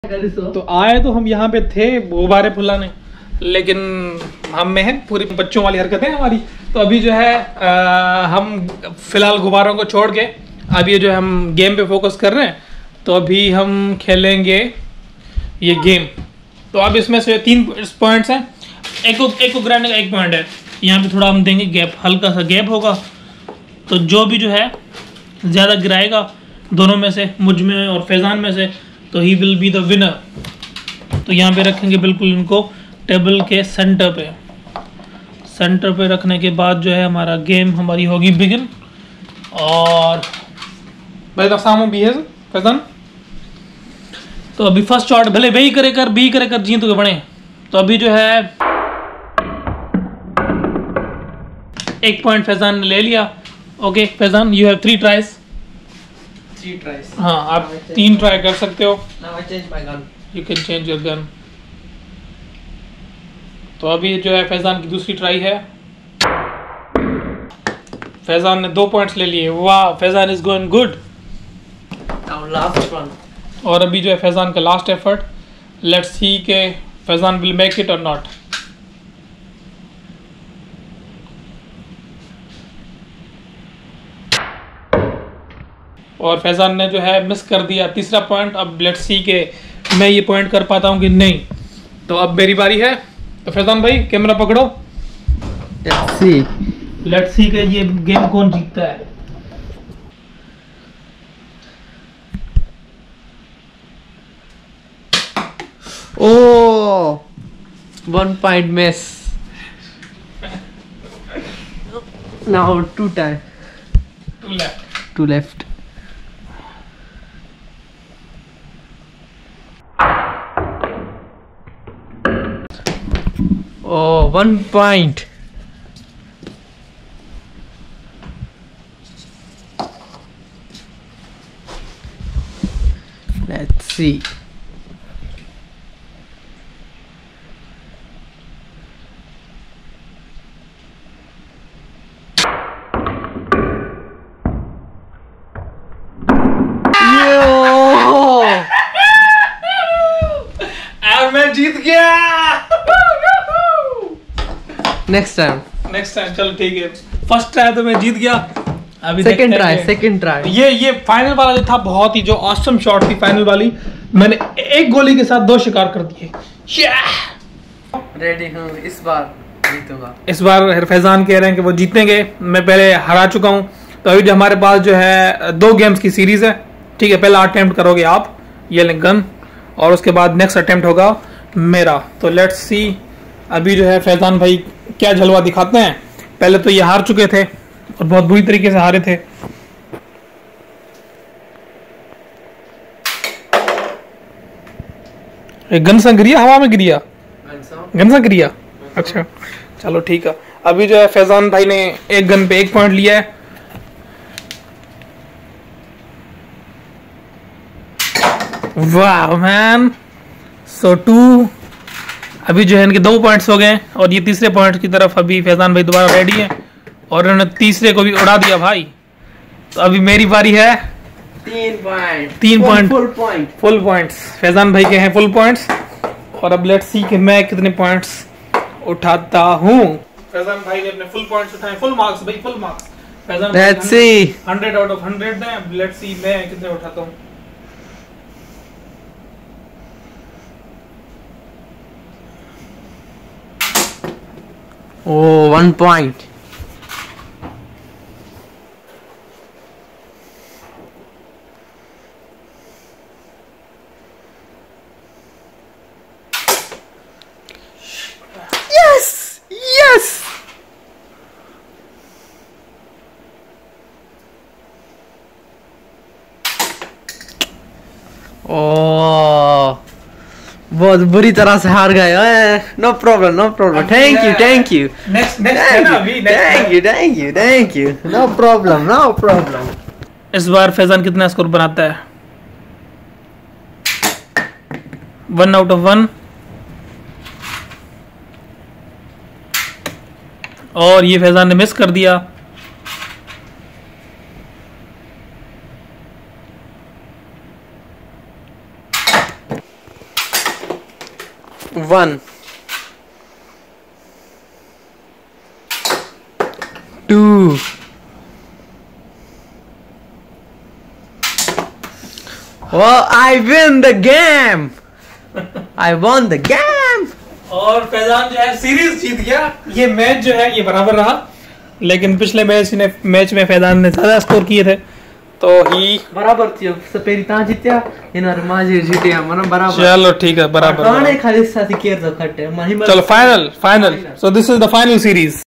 तो आए तो हम यहाँ पे थे गुब्बारे फुलाने, लेकिन हम में है पूरी बच्चों वाली हरकतें हमारी। तो अभी जो है हम फिलहाल गुब्बारों को छोड़ के अभी जो है हम गेम पे फोकस कर रहे हैं। तो अभी हम खेलेंगे ये गेम। तो अब इसमें से 3 पॉइंट्स हैं, एक को गिराने का 1 पॉइंट है। यहाँ पे थोड़ा हम देंगे गैप, हल्का सा गैप होगा। तो जो भी जो है ज़्यादा गिराएगा दोनों में से, मुझ में और फैज़ान में से, तो ही विल बी द विनर। तो यहाँ पे रखेंगे बिल्कुल इनको टेबल के सेंटर पे। सेंटर पे रखने के बाद जो है हमारा गेम हमारी होगी बिगिन। और भाई सामू भी है फैज़ान। तो अभी फर्स्ट शॉट भले वही करे कर बी करे कर जीत के बने। तो अभी जो है 1 पॉइंट फैज़ान ने ले लिया। Okay Faizan, you have 3 tries. 3 tries. हाँ, आप 3 ट्राई कर सकते हो। Now I change my gun. You can change your gun. तो अभी जो है फैज़ान की दूसरी ट्राई है। फैज़ान ने 2 पॉइंट्स ले लिए। वाह, Faizan is going good. Now last one. और अभी जो है फैज़ान का लास्ट एफर्ट। लेट्स सी के Faizan will make it or not. और फैज़ान ने जो है मिस कर दिया तीसरा पॉइंट। अब लेट्स सी के मैं ये पॉइंट कर पाता हूँ कि नहीं। तो अब मेरी बारी है। तो फैज़ान भाई कैमरा पकड़ो। Let's see. लेट्स सी के ये गेम कौन जीतता है। Oh, 1 point miss. Now 2 time. 2 left. 2 left. Oh, 1 point. Let's see. मैं जीत गया। Next time. नेक्स्ट टाइम चलो ठीक है। फर्स्ट ट्राई तो मैं जीत गया। अभी Second देखते try. हैं Second try. ये फाइनल वाला जो था बहुत ही जो ऑसम शॉट थी फाइनल वाली। मैंने 1 गोली के साथ 2 शिकार कर दिए। Ready हूँ, इस बार जीतूंगा। इस बार फैज़ान कह रहे हैं कि वो जीतेंगे। मैं पहले हरा चुका हूँ। तो अभी जो हमारे पास जो है 2 गेम्स की सीरीज है। ठीक है, पहला अटेम्प्ट करोगे आप ये गन, और उसके बाद नेक्स्ट अटेम्प्ट होगा मेरा। तो लेट्स सी अभी जो है फैज़ान भाई क्या जलवा दिखाते हैं। पहले तो ये हार चुके थे और बहुत बुरी तरीके से हारे थे। गन सा गिरिया, हवा में गिरिया, गन सा गिरिया। अच्छा चलो ठीक है। अभी जो है फैज़ान भाई ने एक गन पे 1 पॉइंट लिया है। वाह मैन, सो 2। अभी जो है इनके 2 पॉइंट्स हो गए और ये तीसरे पॉइंट की तरफ अभी फैज़ान भाई दोबारा रेडी है और उन्होंने तीसरे को भी उड़ा दिया भाई। तो अभी मेरी बारी है। 3 point. 3 point full point. Full points Faizan भाई के हैं फुल पॉइंट्स। और अब लेट्स सी कि मैं कितने पॉइंट्स उठाता हूँ। फैज़ान भाई ने अपने फुल पॉइंट्स उठाए, फुल मार्क्स भाई, फुल मार्क्स। फैज़ान भाई Let's see. 100 आउट ऑफ 100 दें। अब लेट्स सी मैं कितने उठाता हूँ। Oh, 1 point. Yes! Yes! Oh, बहुत बुरी तरह से हार गए। No problem, no problem. Thank you, thank you, next है ना अभी। Thank you, thank you, thank you. No problem, no problem. इस बार फैज़ान कितना स्कोर बनाता है। 1 आउट ऑफ 1। और ये फैज़ान ने मिस कर दिया। 1 2 Well, I win the game. I won the game. और फैजान जो है सीरीज जीत गया। ये मैच जो है ये बराबर रहा, लेकिन पिछले मैच में फैजान ने ज्यादा स्कोर किए थे, तो ही बराबर थी। सपेरी ता जीत्या इनर माजे जीत्या मन बराबर। चलो ठीक है बराबर। खाली साथी केयर तो खट्टे चलो final. So this is the final series.